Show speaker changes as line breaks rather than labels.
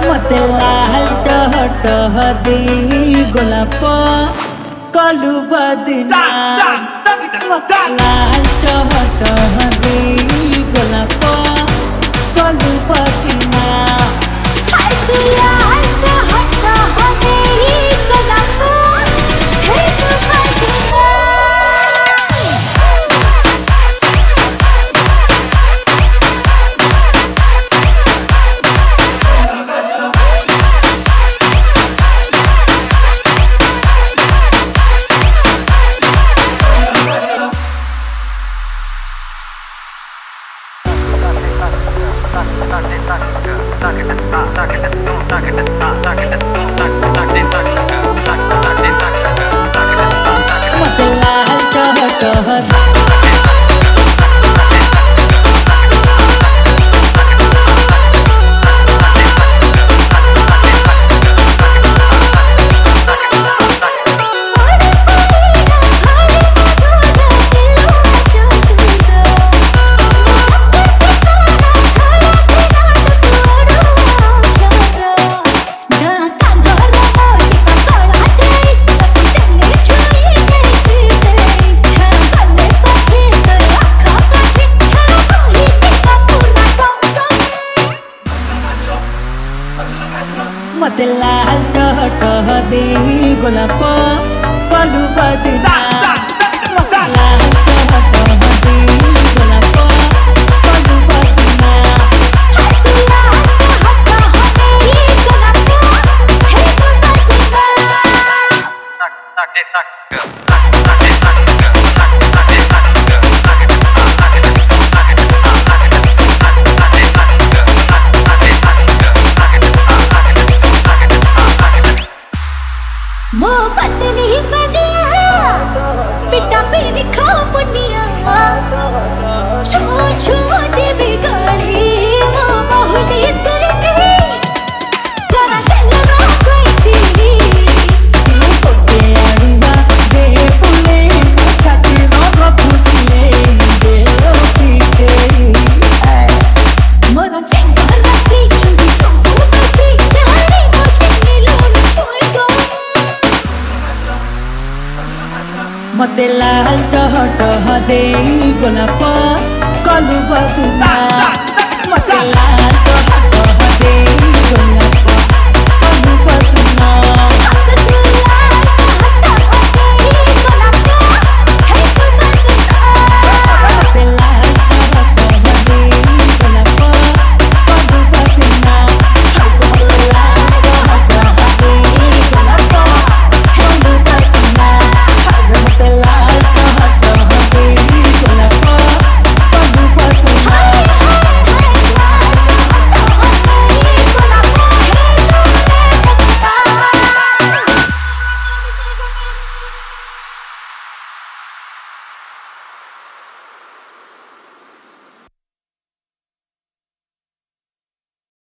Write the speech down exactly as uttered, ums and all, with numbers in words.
मते लाल टह टह दे गोलाप कलु बदना मते लाल टह टह दे गोलाप कलु बदना
हाय तू लाल टह टह दे गोलाप हे तू बदना
मते लाल टह टह दे गोलाप कलु बदना मते लाल टह टह दे गोलाप कलु बदना
हाय तू लाल टह टह दे गोलाप हे तू मो पतली बदिया पिटा पीरी खा बुनिया छो छो देवी गाड़ी मो मोहनी तेरी जरा दिल रो कोई तेरी
कोटे आड़ुआ दे पुले छाती नो फुटले दे लो पीटे
मोरा चेंगा रखी चुंगी चुंगू बती जानी मुझे नीलों छुई गो
मते लाल टह टह दे गोलाप कलु बदना।